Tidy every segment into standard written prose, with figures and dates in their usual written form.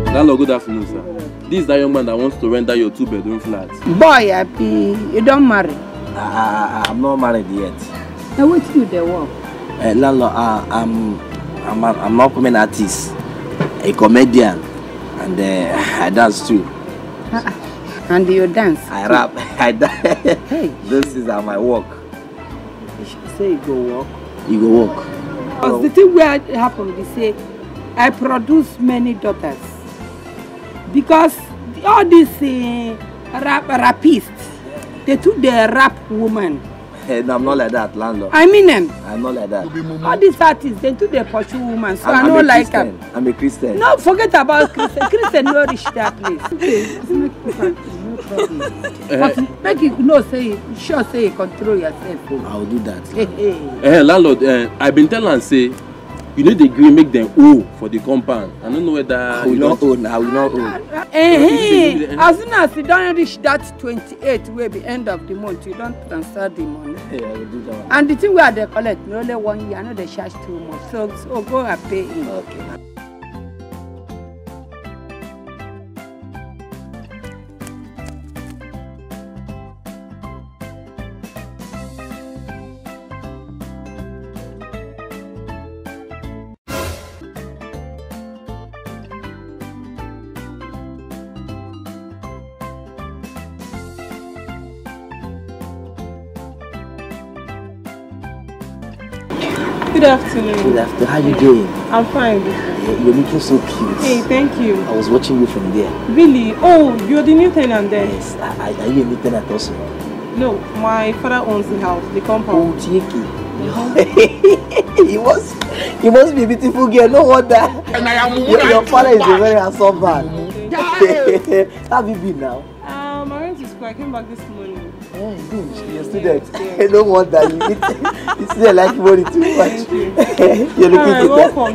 Landlord, good afternoon, sir. This is that young man that wants to render your 2-bedroom flat. Boy, happy. You don't marry? I'm not married yet. Now what do they work? Landlord, I'm an upcoming artist, a comedian, and I dance too. And you dance? I rap, I dance. Hey. This is my work. You should say you go work. You go work. Because the thing where it happened, they say, I produce many daughters. Because all these rapists, they took the rap woman. No, I'm not like that, landlord. I mean them. I'm not like that. All these artists, they took the pursue woman, so I don't like them. I'm a Christian. No, forget about Christian. Christian no reach that place. Okay, no problem. But make you know, say, sure, say, you control yourself. I'll do that. Landlord, I've been telling and say, you need the green, make them owe for the compound. I don't know whether I will not own. I will not own. As soon as you don't reach that 28, will be end of the month, you don't transfer the money. Yeah, I will do that. And the thing where they collect, you only 1 year, I know they charge too much. So go and pay in. Okay. Good afternoon. Good afternoon. How you doing? I'm fine. You're looking so cute. Hey, thank you. I was watching you from there. Really? Oh, you're the new tenant there? Yes. Are you a new tenant also? No, my father owns the house, the compound. Oh, Chieki. He must be a beautiful girl. No wonder. Your father is a very handsome man. How have you been now? I went to school. I came back this morning. Yeah, good. You're a student. No wonder you still like money too much. You're looking good. Welcome.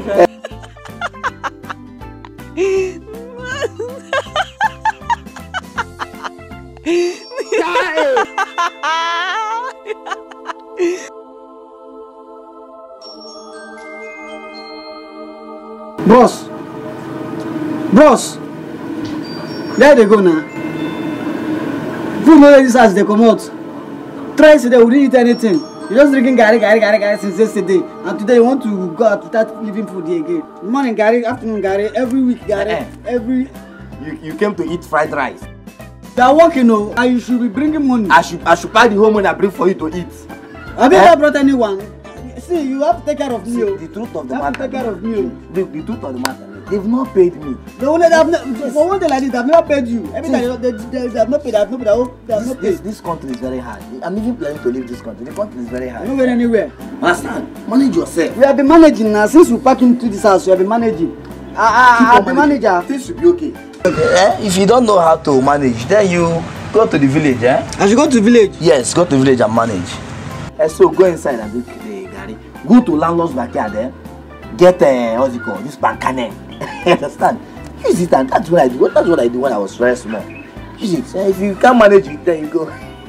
Bros, there they go now. Who know this house they come out? Try today, we didn't eat anything. You just drinking gari since yesterday. And today you want to go out to start living food here again. Morning gari, afternoon gari, every week gari, every... You came to eat fried rice. You are working, no, and you should be bringing money. I should buy the whole money I bring for you to eat. Have you ever brought anyone? See, you have to take care of me. The truth of the matter. Take care of me. The truth of the matter. They've not paid me. For one day like this, they've never paid you. Every time they have not paid, they have not paid. This country is very hard. I'm even planning to leave this country. The country is very hard. You're not going anywhere. Understand? Manage yourself. We have been managing now. Since you pack into this house, we have been managing. I'm the manager. Things should be okay. If you don't know how to manage, then you go to the village. I should go to the village? Yes, go to the village and manage. So go inside and drink the gari. Go to landlord's backyard there. Get what's it called? This pancane. Understand? Use it, and that's what I do. That's what I do when I was very small. Use it. If you can't manage it, then you go.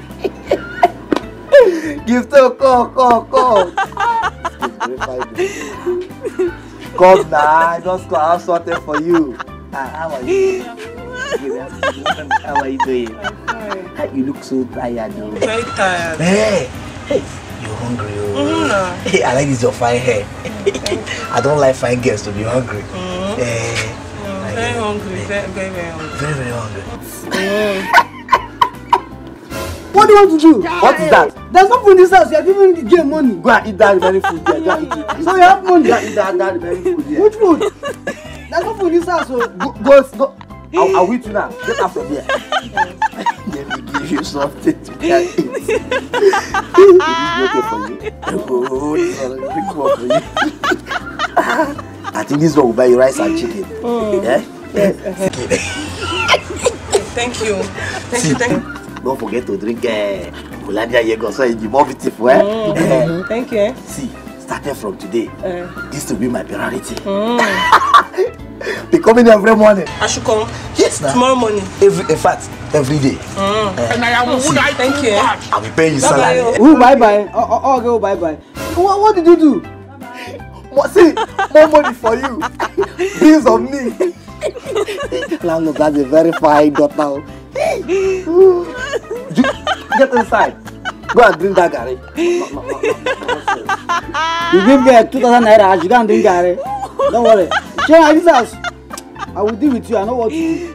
Give to call. Come now, just call. I'll sort it for you. How are you? How are you doing? I'm fine. You look so tired, though. Very tired. Hey, you're hungry. Hey, I like this your fine hair. I don't like fine girls to be hungry. Very hungry. Very hungry. Very hungry. What do you want to do? What is that? There's no food in this house. You are giving the girl money. Go and eat that very food there. Go and eat it. So you have money. Go and eat that very food there. Which food? There's no food in this house. So Go. I'll eat you now. Get out from here. Let me give you something to eat. Is this okay for you? Oh, this one will be cool for you. I think this one will buy you rice and chicken. Yeah? Yes. Thank you. Thank you. Don't forget to drink Hollandia Yego so it'll be more beautiful. Thank you. See, starting from today, this will be my priority. Be coming every morning. I should come. Yes, now. Tomorrow morning. In fact, every day. And I am thank you. I'll be paying you salary. Oh, bye. Oh, go bye. What did you do? See, more money for you. Bills on me. landlord has a very fine daughter. Get inside. Go and drink that Gary. You give me 2,000 naira, you can't drink Gary. Don't worry. Share this house. I will deal with you. I know what to do.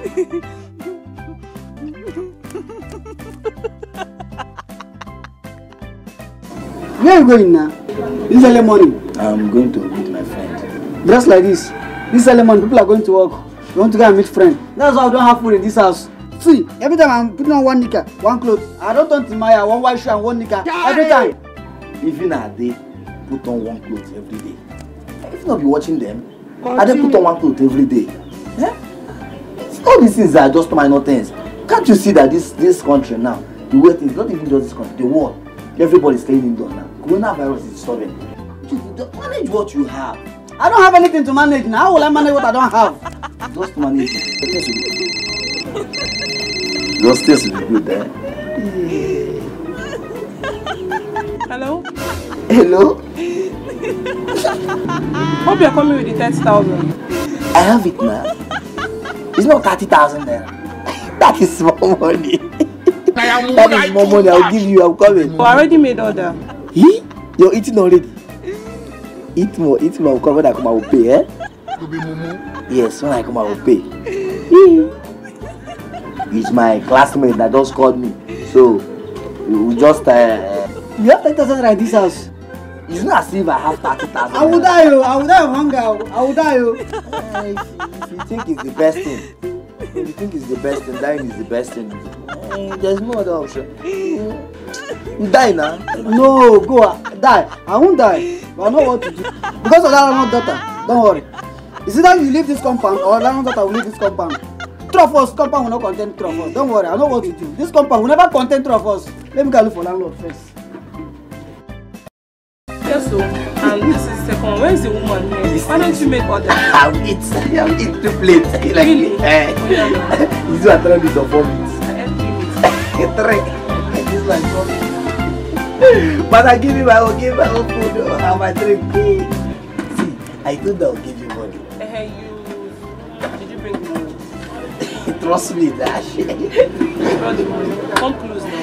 Where are you going now? This early morning. I'm going to meet my friend. Dressed like this. This early morning, people are going to work. You want to go and meet friend. That's why I don't have food in this house. See, every time I'm putting on one knicker, one clothes. I don't turn to my one white shirt and one knicker. Every time. Even a day, put on one clothes every day. If you not be watching them, I dey put on one clothes every day. Yeah? All these things are just minor things. Can't you see that this country now, the way things, not even just this country, the world, everybody's staying indoors now. Coronavirus is disturbing. Manage what you have. I don't have anything to manage now. How will I manage what I don't have? Just manage it. Your stairs will be good, eh? Hello? Hello? Hope you're coming with the 30,000. I have it now. It's not 30,000 naira. That is small money. That is more money. I'll give you. I'm coming. I already made order. You're eating already. Eat more. When I come, I will pay, eh? Yes, when I come, I will pay. It's my classmate that just called me. So, we just... You have 30,000 at this house. It's not as if I have 30,000. I will die, yo. I will die of hunger. I will die, yo. If you think it's the best thing, dying is the best thing. There's no other option. You die now. No, go die. I won't die. But I know what to do. Because of that, I'm not daughter. Don't worry. Is it that you leave this compound or that daughter will leave this compound? Two of us, compound will not contain two of us. Don't worry, I know what to do. This compound will never contain two of us. Let me go look for landlord first. Yes, so. And this is the second one. Where is the woman here? Why don't you make order? I'll eat 2 plates. Really? This one trying to do 4 minutes. 3. This one 4 minutes. But I give you my own food and my drink. See, I told you I'll give you money. Did you bring the money? Trust me, Dash. You brought the money. Come close now.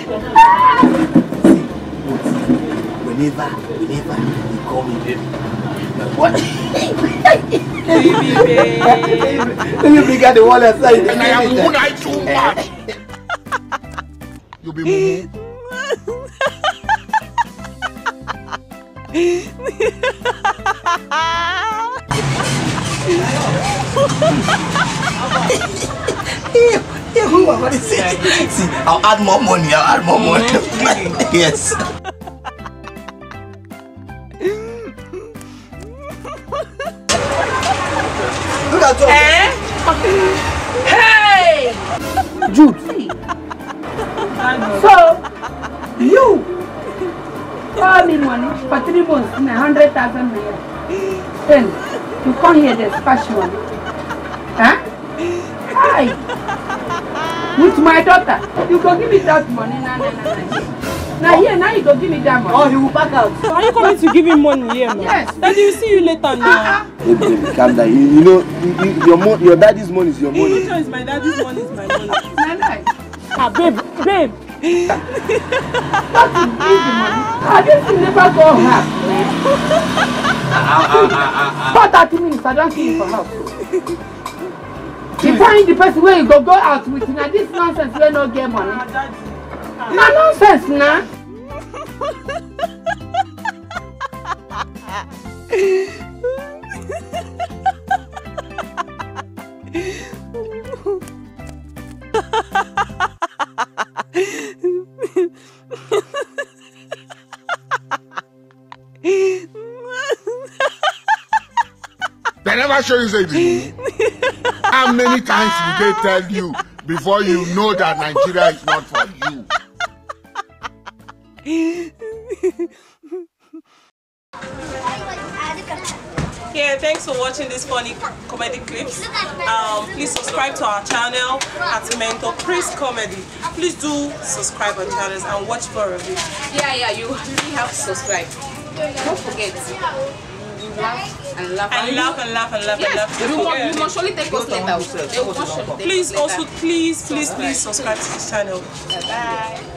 Whenever you call me baby. What? Baby. Let me bring out the one aside. And I am moonlight too much. You be moo. See, I'll add more money. Yes. Look at you. Hey! Jude. So, you call me money for 3 months in 100,000 naira. Then, you come here, there's cash money. Huh? Hi! With my daughter, you go give me that money. Now you go give me that money. Oh, he will back out. So are you coming to give him money here, man? Yes. Daddy, we'll see you later now. Baby, calm down. You know, your daddy's money is your No money. choice, my daddy's money is my money. Babe. What is the money? I just never go half. For 30 minutes, I don't see you for house. You find the person where you go out with. Now this nonsense where no get money. No nonsense now. They never show you say this. How many times will they tell you before you know that Nigeria is not for you? Yeah, thanks for watching this funny comedy clips. Please subscribe to our channel at Mentor Chris Comedy. Please do subscribe our channels and watch more of it. Yeah, you really have to subscribe. Don't forget. laugh and laugh. And laugh and laugh and laugh and laugh. You must surely take us later. Please also, please subscribe to this channel. Bye.